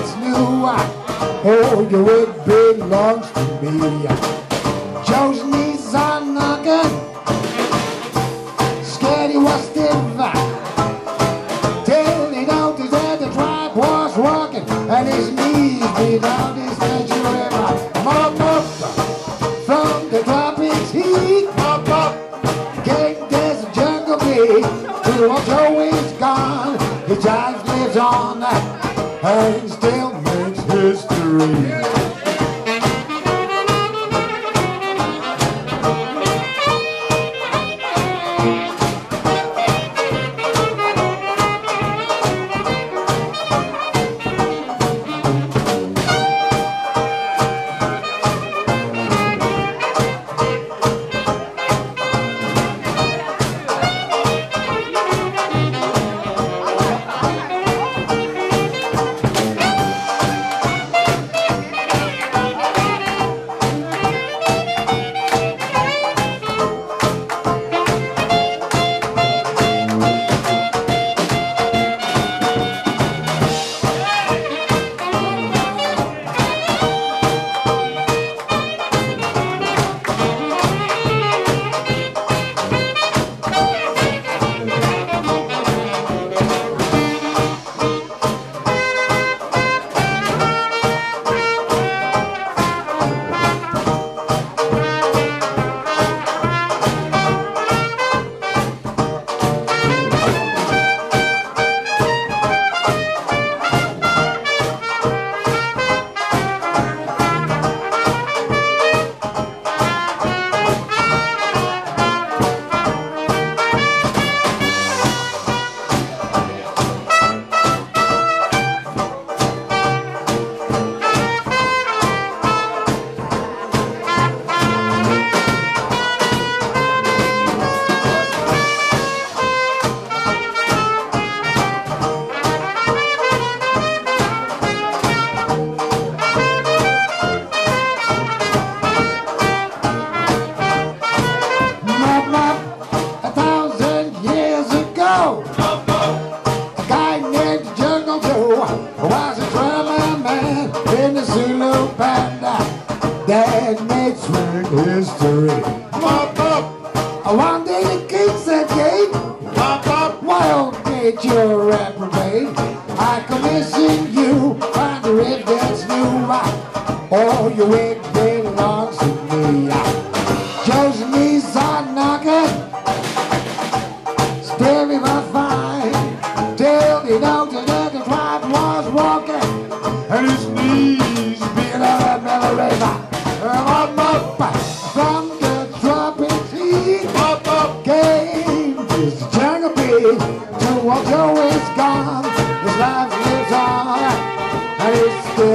that's new. Oh, your wig belongs to me. Joe's knees are knocking, scared he was stiff. Till he noticed that the tribe was walking, and his knees beat out his natural river. Mop up from the tropics heat. Mop up, came there's a jungle beat. Joe is gone, the jive lives on, and still makes history. Was a drummer man in the Zulu band that made swing history. Mop up, one day the king said, "Gate, mop up, wild gate, you're reprobate. I commission you, find a riff that's new. All your wig belongs to me." Joe's knees are knocking, still he was fine, till he noticed that the tribe was walking, and his knees being out that mellow river. Mop up from the tropics heat. Mop up came this jungle beat. To what Joe is gone, his life lives on, and it's still